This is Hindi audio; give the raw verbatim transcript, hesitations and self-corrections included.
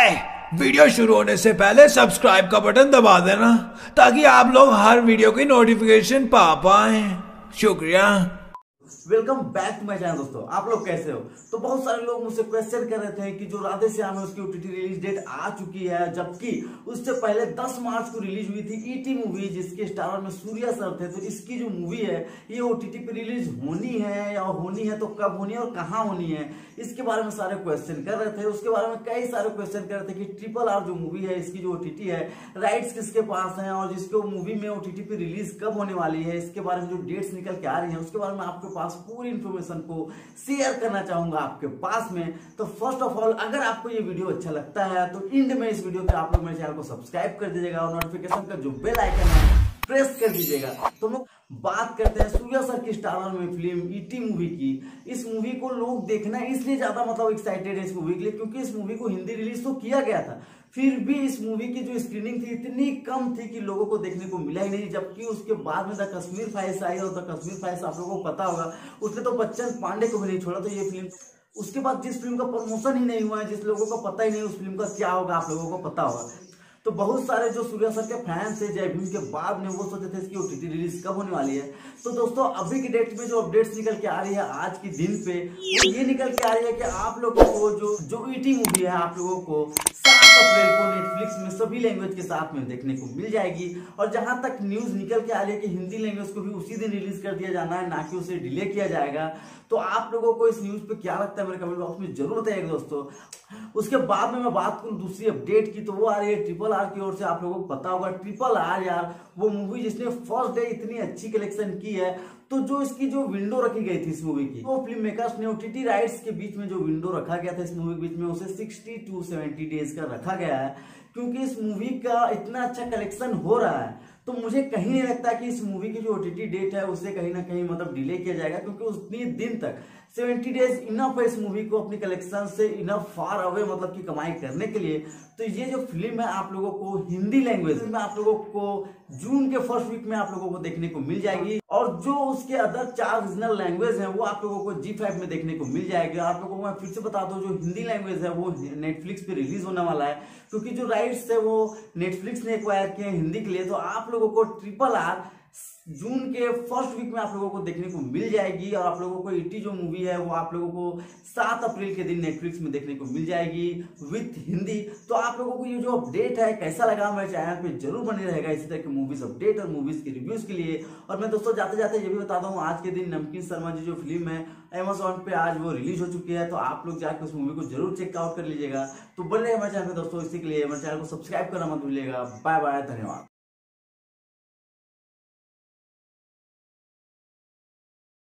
हाय, वीडियो शुरू होने से पहले सब्सक्राइब का बटन दबा देना ताकि आप लोग हर वीडियो की नोटिफिकेशन पा पाए। शुक्रिया। Welcome back to my channel. दोस्तों आप लोग कैसे हो? तो बहुत सारे लोग मुझसे क्वेश्चन कर रहे थे कि जो राधे श्याम है उसकी ओटीटी रिलीज डेट आ चुकी है, जबकि उससे पहले दस मार्च को रिलीज हुई थी ईटी मूवी, जिसके स्टारर में सूर्या सर थे। तो इसकी जो मूवी है ये ओटीटी पे रिलीज होनी है, या होनी है तो कब होनी है और कहाँ होनी है, इसके बारे में सारे क्वेश्चन कर रहे थे। उसके बारे में कई सारे क्वेश्चन कर रहे थे कि ट्रिपल आर जो मूवी है इसकी जो ओटीटी है राइट्स किसके पास है, और जिसको मूवी में ओटीटी पे रिलीज कब होने वाली है, इसके बारे में जो डेट्स निकल के आ रही है उसके बारे में आपके पास पूरी इंफॉर्मेशन को शेयर करना चाहूंगा आपके पास में। तो फर्स्ट ऑफ ऑल, अगर आपको ये वीडियो अच्छा लगता है तो इंड में इस वीडियो पे आप लोग मेरे चैनल को सब्सक्राइब कर दीजिएगा और नोटिफिकेशन का जो बेल आइकन है प्रेस कर दीजिएगा। तो लोग बात करते हैं सूर्या सर की स्टारर में फिल्म ईटी मूवी की। इस मूवी को लोग देखना इसलिए ज्यादा मतलब एक्साइटेड है इस मूवी के लिए क्योंकि इस मूवी को हिंदी रिलीज तो किया गया था, फिर भी इस मूवी की जो स्क्रीनिंग थी इतनी कम थी कि लोगों को देखने को मिला ही नहीं। जबकि उसके बाद में द कश्मीर फाइल्स आई, और द कश्मीर फाइल्स आप लोगों को पता होगा उसने तो बच्चन पांडे को भी नहीं छोड़ा। तो ये फिल्म उसके बाद जिस फिल्म का प्रमोशन ही नहीं हुआ है, जिस लोगों को पता ही नहीं उस फिल्म का क्या होगा, आप लोगों को पता होगा। तो बहुत सारे जो सूर्या सर के फैंस थे जय भीम के बाद में, वो सोचे थे इसकी ओटीटी रिलीज कब होने वाली है। तो दोस्तों अभी की डेट में जो अपडेट्स निकल के आ रही है आज के दिन पे, वो ये निकल के आ रही है कि आप लोगों को जो जो ईटी मूवी है आप लोगों को सात अप्रैल को नेटफ्लिक्स में सभी लैंग्वेज के साथ में देखने को मिल जाएगी। और जहां तक न्यूज निकल के आ रही है कि हिंदी लैंग्वेज को भी उसी दिन रिलीज कर दिया जाना है, ना कि उसे डिले किया जाएगा। तो आप लोगों को इस न्यूज पे क्या लगता है मेरे कमेंट बॉक्स में जरूर बताइएगा दोस्तों। उसके बाद में मैं बात करूं दूसरी अपडेट की, तो वो आ रही है ट्रिपल आर की ओर से। आप लोगों को पता होगा ट्रिपल आर यार वो मूवी जिसने फर्स्ट डे इतनी अच्छी कलेक्शन की है, तो जो इसकी जो विंडो रखी गई थी इस मूवी की, वो फिल्म मेकर्स ने ओटीटी राइट्स के बीच में जो विंडो रखा गया था इस मूवी के बीच में, उसे सिक्सटी टू सेवेंटी डेज का रखा गया है। क्योंकि इस मूवी का इतना अच्छा कलेक्शन हो रहा है, तो मुझे कहीं नहीं लगता कि इस मूवी की जो ओटीटी डेट है उसे कहीं ना कहीं मतलब डिले किया जाएगा, क्योंकि उतनी दिन तक सेवेंटी डेज इनफ है इस मूवी को अपनी कलेक्शन से इनफ फार अवे मतलब की कमाई करने के लिए। तो ये जो फिल्म है आप लोगों को हिंदी लैंग्वेज में आप लोगों को जून के फर्स्ट वीक में आप लोगों को देखने को मिल जाएगी, और जो उसके अदर चार रीजनल लैंग्वेज हैं वो आप लोगों को जी फाइव में देखने को मिल जाएगी। आप लोगों को मैं फिर से बता दूं जो हिंदी लैंग्वेज है वो नेटफ्लिक्स पे रिलीज होने वाला है, क्योंकि जो राइट्स है वो नेटफ्लिक्स ने एक्वायर किए हैं हिंदी के लिए। तो आप लोगों को ट्रिपल आर जून के फर्स्ट वीक में आप लोगों को देखने को मिल जाएगी, और आप लोगों को ईटी जो मूवी है वो आप लोगों को सात अप्रैल के दिन नेटफ्लिक्स में देखने को मिल जाएगी विथ हिंदी। तो आप लोगों को ये जो अपडेट है कैसा लगा मेरे चैनल पे जरूर बने रहेगा इसी तरह के मूवीज अपडेट और मूवीज के रिव्यूज के लिए। और मैं दोस्तों जाते जाते ये भी बता दूं आज के दिन नमकीन शर्मा जी जो फिल्म है अमेजॉन पे आज वो रिलीज हो चुकी है, तो आप लोग जाकर उस मूवी को जरूर चेकआउट कर लीजिएगा। तो बने हमारे चैनल पे दोस्तों, इसी के लिए हमारे चैनल को सब्सक्राइब करना मत भूलिएगा। बाय बाय, धन्यवाद।